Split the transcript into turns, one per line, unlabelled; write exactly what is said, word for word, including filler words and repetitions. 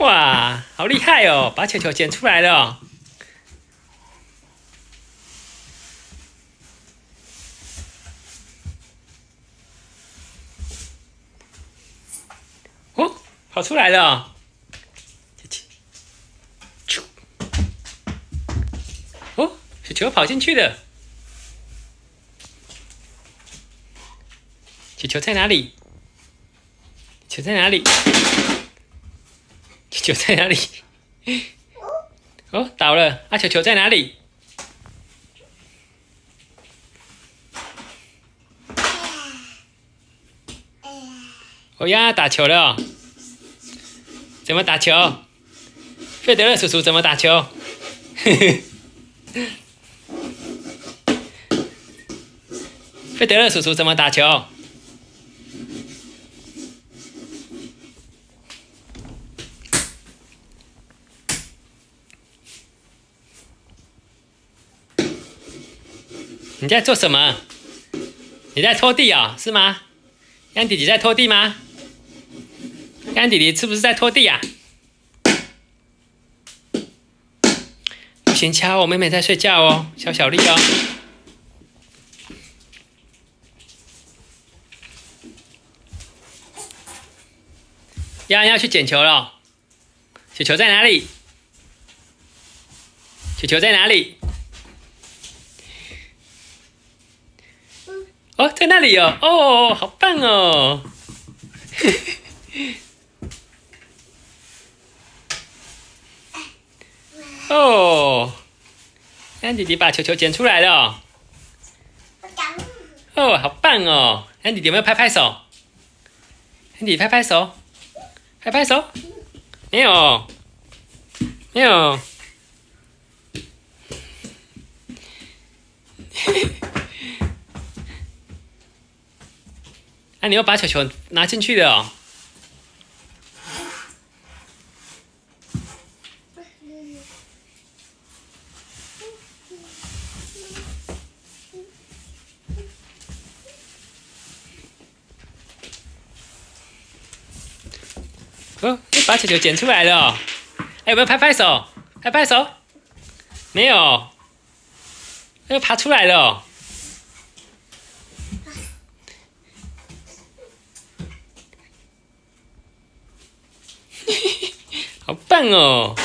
哇，好厉害哦！把球球捡出来了哦，哦，跑出来了！哦，小球跑进去了。球球在哪里？球在哪里？球球在哪里？哦，倒了！啊，球球在哪里？我要打球了、哦，怎么打球？费德勒叔叔怎么打球？费德勒叔叔怎么打球？你在做什么？你在拖地啊、哦？是吗？安弟弟在拖地吗？安弟弟是不是在拖地啊？不行，敲我妹妹在睡觉哦，小小丽哦。亚安要去捡球了，球球在哪里？球球在哪里？哦，在那里哦，哦，好棒哦！哦，安弟弟把球球捡出来了。哦，好棒哦！安弟弟有没有拍拍手？安弟弟拍拍手，拍拍手，没有，没有。啊，你要把球球拿进去的哦。哦，你把球球捡出来了、哦。哎，有没有拍拍手？拍拍手？没有。又爬出来了、哦。好棒哦！